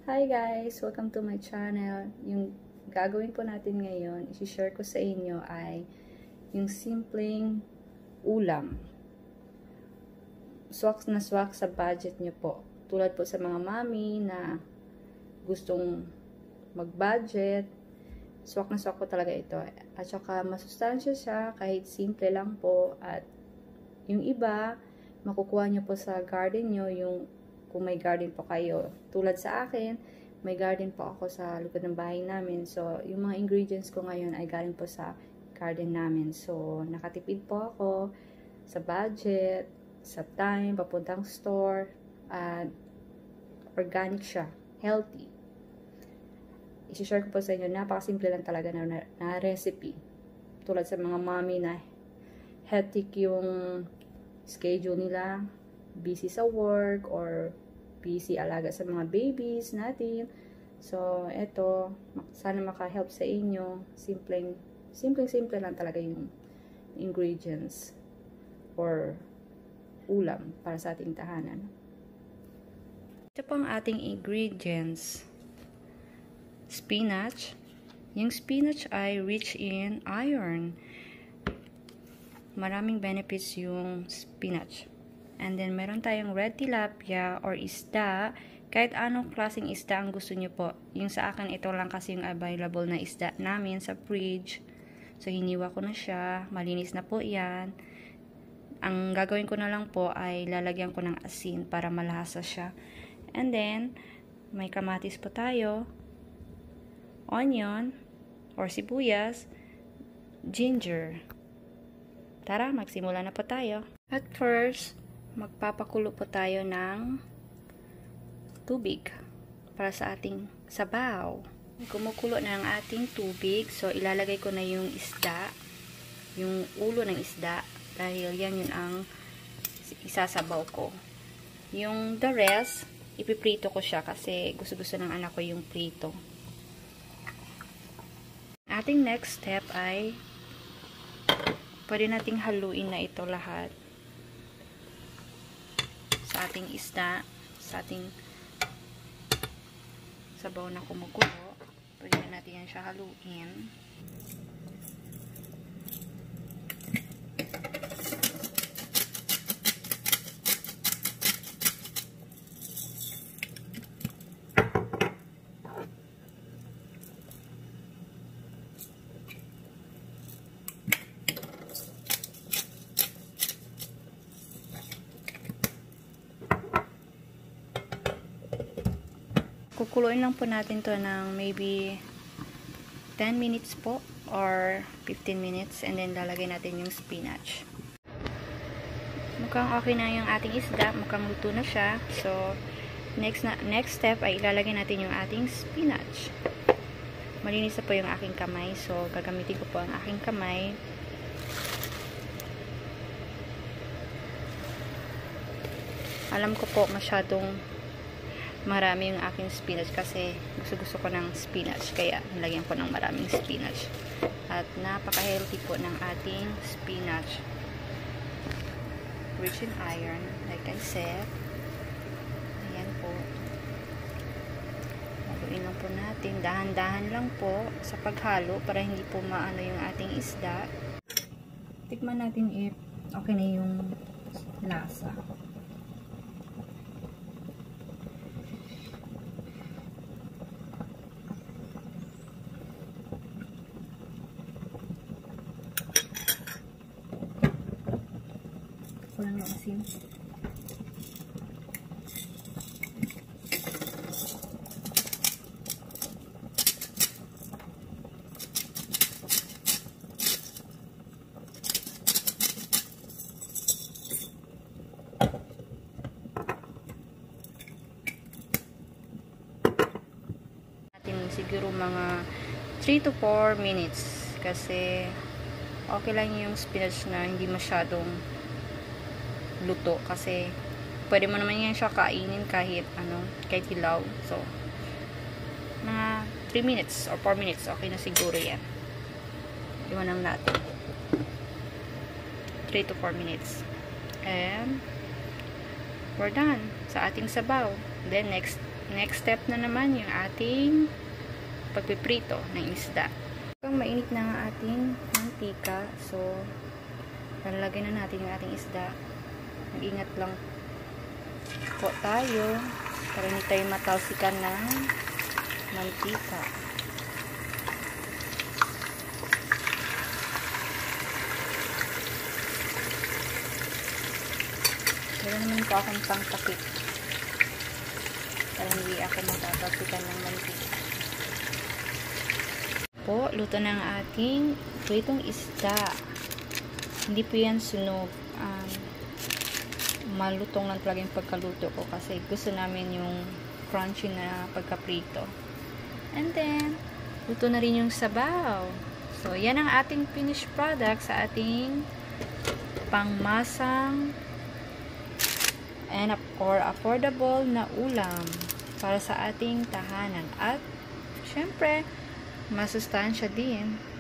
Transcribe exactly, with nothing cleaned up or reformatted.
Hi guys! Welcome to my channel. Yung gagawin po natin ngayon, isi-share ko sa inyo ay yung simpleng ulam. Swak na swak sa budget nyo po. Tulad po sa mga mami na gustong mag-budget, swak na swak po talaga ito. At saka masustansya siya kahit simple lang po. At yung iba, makukuha nyo po sa garden nyo yung kung may garden po kayo. Tulad sa akin, may garden po ako sa likod ng bahay namin. So, yung mga ingredients ko ngayon ay galing po sa garden namin. So, nakatipid po ako sa budget, sa time, papuntang store, at organic siya, healthy. I-share ko po sa inyo, napakasimple lang talaga na, na, na recipe. Tulad sa mga mommy na hectic yung schedule nila, busy sa work or busy alaga sa mga babies natin. So, eto, sana maka-help sa inyo. Simpleng, simpleng-simple lang talaga yung ingredients or ulam para sa ating tahanan. Ito po ang ating ingredients. Spinach. Yung spinach ay rich in iron. Maraming benefits yung spinach. And then, meron tayong red tilapia or isda. Kahit anong klaseng isda ang gusto nyo po. Yung sa akin, ito lang kasi yung available na isda namin sa fridge. So, hiniwa ko na siya. Malinis na po yan. Ang gagawin ko na lang po ay lalagyan ko ng asin para malasa siya. And then, may kamatis po tayo. Onion or sibuyas. Ginger. Tara, magsimula na po tayo. At first, magpapakulo po tayo ng tubig para sa ating sabaw. Kumukulo na ang ating tubig. So, ilalagay ko na yung isda, yung ulo ng isda, dahil yan yun ang isasabaw ko. Yung the rest, ipiprito ko siya kasi gusto-gusto ng anak ko yung prito. Ating next step ay pwede nating haluin na ito lahat sa ating isda, sa ating sabaw na kumukulo. Pwede na natin yan siya haluin. Kukuluin lang po natin to ng maybe ten minutes po or fifteen minutes, and then lalagay natin yung spinach. Mukhang okay na yung ating isda, mukhang luto na siya. So, next na next step ay ilalagay natin yung ating spinach. Malinis na po yung aking kamay, so gagamitin ko po ang aking kamay. Alam ko po masyadong marami yung aking spinach kasi gusto-gusto ko ng spinach, kaya nilagyan ko ng maraming spinach. At napaka-healthy po ng ating spinach. Rich in iron, like I said. Ayan po. Haluin lang po natin. Dahan-dahan lang po sa paghalo para hindi po maano yung ating isda. Tikman natin if okay na yung lasa. Kulang yung asin. Natin siguro mga three to four minutes kasi okay lang yung spinach na hindi masyadong luto kasi pwede mo naman yan siya kainin kahit ano, kahit hilaw. So, mga three minutes or four minutes, okay na siguro yan. Iwan lang natin. three to four minutes. And we're done sa ating sabaw. Then next Next step na naman yung ating pagpiprito ng isda. Kung mainit na ang ating mantika, so lalagay na natin yung ating isda. Mag-ingat lang po tayo para hindi tayo matalsikan ng mantika. Meron naman po akong pangtakip para hindi ako matatalsikan ng mantika. Po, luto na ang ating pritong isda. Hindi po yan sunog. Um, malutong lang talaga yung pagkaluto ko kasi gusto namin yung crunchy na pagkaprito. And then, luto na rin yung sabaw. So, yan ang ating finished product sa ating pangmasang and or affordable na ulam para sa ating tahanan. At, syempre, masustansya din.